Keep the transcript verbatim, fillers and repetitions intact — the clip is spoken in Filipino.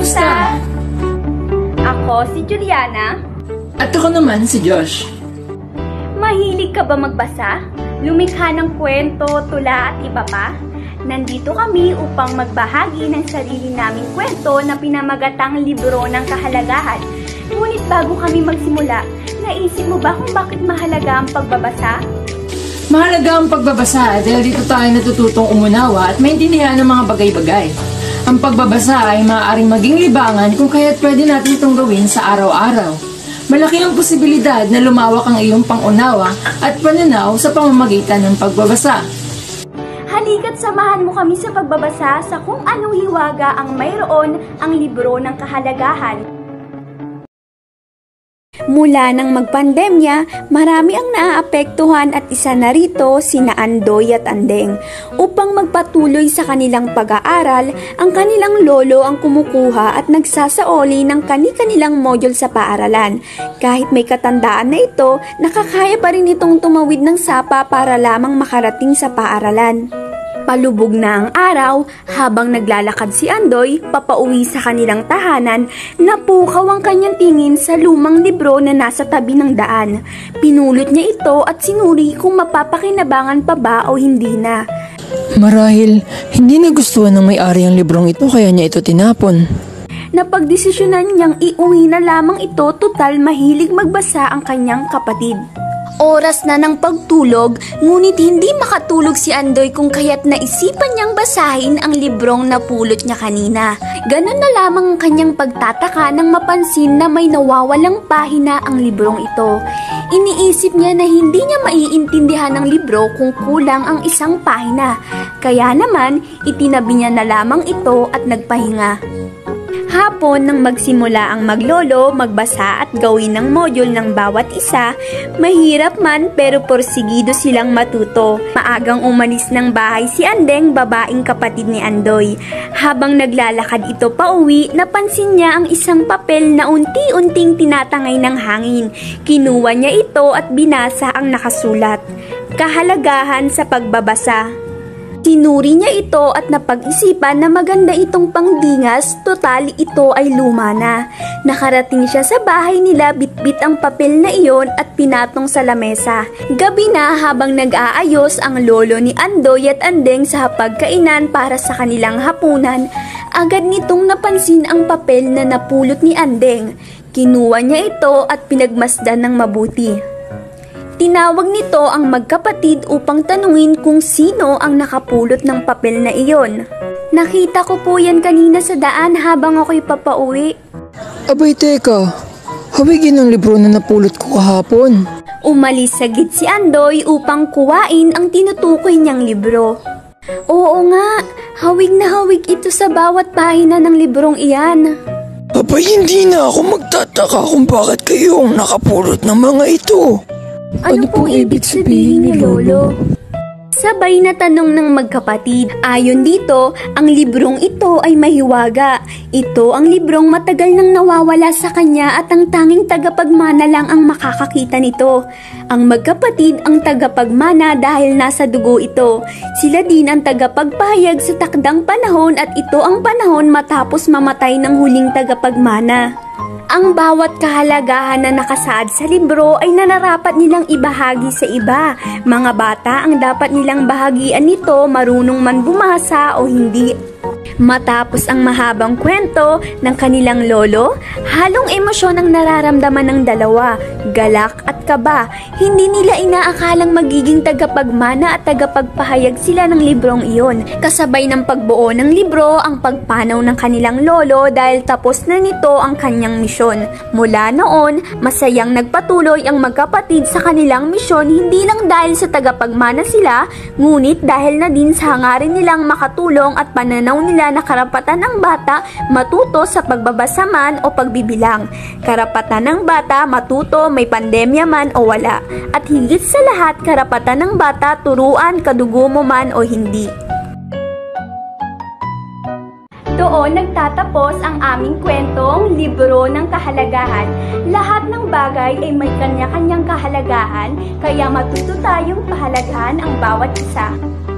Kamusta? Ako si Juliana. At ako naman si Josh. Mahilig ka ba magbasa? Lumikha ng kwento, tula at iba pa? Nandito kami upang magbahagi ng sarili naming kwento na pinamagatang libro ng kahalagahan. Ngunit bago kami magsimula, naisip mo ba kung bakit mahalaga ang pagbabasa? Mahalaga ang pagbabasa dahil dito tayo natututong umunawa at maintindihan ng mga bagay-bagay. Ang pagbabasa ay maaaring maging libangan kung kaya't pwede natin itong gawin sa araw-araw. Malaki ang posibilidad na lumawak ang iyong pangunawa at pananaw sa pamamagitan ng pagbabasa. Halika't samahan mo kami sa pagbabasa sa kung anong hiwaga ang mayroon ang libro ng kahalagahan. Mula nang magpandemya, marami ang naaapektuhan at isa na rito sina Andoy at Andeng. Upang magpatuloy sa kanilang pag-aaral, ang kanilang lolo ang kumukuha at nagsasaoli ng kani-kanilang module sa paaralan. Kahit may katandaan na ito, nakakaya pa rin itong tumawid ng sapa para lamang makarating sa paaralan. Palubog na ang araw, habang naglalakad si Andoy papauwi sa kanilang tahanan, napukaw ang kanyang tingin sa lumang libro na nasa tabi ng daan. Pinulot niya ito at sinuri kung mapapakinabangan pa ba o hindi na. Marahil, hindi nagustuhan ng may-ari ang librong ito kaya niya ito tinapon. Napagdesisyonan niyang iuwi na lamang ito, total mahilig magbasa ang kanyang kapatid. Oras na ng pagtulog, ngunit hindi makatulog si Andoy kung kaya't naisipan niyang basahin ang librong napulot niya kanina. Ganon na lamang ang kanyang pagtataka nang mapansin na may nawawalang pahina ang librong ito. Iniisip niya na hindi niya maiintindihan ang libro kung kulang ang isang pahina. Kaya naman, itinabi niya na lamang ito at nagpahinga. Hapon nang magsimula ang maglolo, magbasa at gawin ng module ng bawat isa, mahirap man pero porsigido silang matuto. Maagang umalis ng bahay si Andeng, babaeng kapatid ni Andoy. Habang naglalakad ito pauwi, napansin niya ang isang papel na unti-unting tinatangay ng hangin. Kinuha niya ito at binasa ang nakasulat. Kahalagahan sa pagbabasa. Sinuri niya ito at napag-isipan na maganda itong pangdingas, total ito ay luma na. Nakarating siya sa bahay nila, bitbit ang papel na iyon at pinatong sa lamesa. Gabi na habang nag-aayos ang lolo ni Andoy at Andeng sa hapagkainan para sa kanilang hapunan, agad nitong napansin ang papel na napulot ni Andeng. Kinuha niya ito at pinagmasdan ng mabuti. Tinawag nito ang magkapatid upang tanungin kung sino ang nakapulot ng papel na iyon. Nakita ko po yan kanina sa daan habang ako'y papauwi. Abay teka, hawigin ang libro na napulot ko kahapon. Umalis saglit si Andoy upang kuwain ang tinutukoy niyang libro. Oo nga, hawig na hawig ito sa bawat pahina ng librong iyan. Abay hindi na ako magtataka kung bakit kayo ang nakapulot ng mga ito. Ano, ano pong ibig sabihin ni Lolo? Sabay na tanong ng magkapatid. Ayon dito, ang librong ito ay mahiwaga. Ito ang librong matagal nang nawawala sa kanya at ang tanging tagapagmana lang ang makakakita nito. Ang magkapatid ang tagapagmana dahil nasa dugo ito. Sila din ang tagapagpahayag sa takdang panahon at ito ang panahon matapos mamatay ng huling tagapagmana. Ang bawat kahalagahan na nakasaad sa libro ay nanarapat nilang ibahagi sa iba. Mga bata ang dapat nilang bahagian nito, marunong man bumasa o hindi. Matapos ang mahabang kwento ng kanilang lolo, halong emosyon ang nararamdaman ng dalawa, galak at kaba. Hindi nila inaakalang magiging tagapagmana at tagapagpahayag sila ng librong iyon. Kasabay ng pagbuo ng libro ang pagpanaw ng kanilang lolo dahil tapos na nito ang kanyang misyon. Mula noon, masayang nagpatuloy ang magkapatid sa kanilang misyon, hindi lang dahil sa tagapagmana sila, ngunit dahil na din sa hangarin nilang makatulong at pananaw nila na karapatan ng bata matuto sa pagbabasa man o pagbibilang. Karapatan ng bata matuto may pandemya man o wala. At higit sa lahat, karapatan ng bata turuan kadugo mo man o hindi. Doon nagtatapos ang aming kwentong libro ng kahalagahan. Lahat ng bagay ay may kanya-kanyang kahalagahan, kaya matuto tayong pahalagahan ang bawat isa.